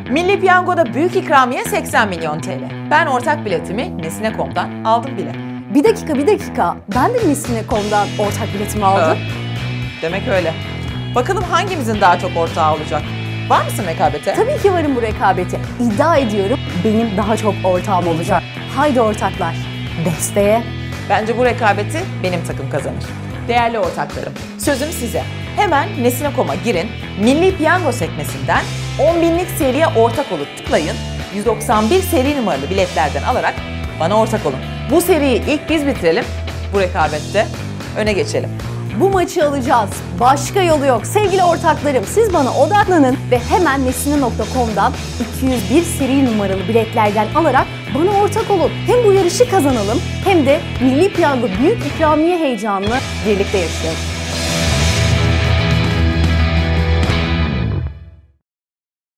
Milli Piyango'da büyük ikramiye 80 milyon TL. Ben ortak biletimi Nesine.com'dan aldım bile. Bir dakika. Ben de Nesine.com'dan ortak biletimi aldım. Demek öyle. Bakalım hangimizin daha çok ortağı olacak? Var mısın rekabete? Tabii ki varım bu rekabete. İddia ediyorum benim daha çok ortağım olacak. Haydi ortaklar, desteğe. Bence bu rekabeti benim takım kazanır. Değerli ortaklarım, sözüm size. Hemen Nesine.com'a girin, Milli Piyango sekmesinden 10 binlik seriye ortak olup tıklayın. 191 seri numaralı biletlerden alarak bana ortak olun. Bu seriyi ilk biz bitirelim, bu rekabette öne geçelim. Bu maçı alacağız. Başka yolu yok. Sevgili ortaklarım, siz bana odaklanın ve hemen Nesine.com'dan 201 seri numaralı biletlerden alarak bana ortak olun. Hem bu yarışı kazanalım hem de Milli Piyango büyük ikramiye heyecanını birlikte yaşayalım.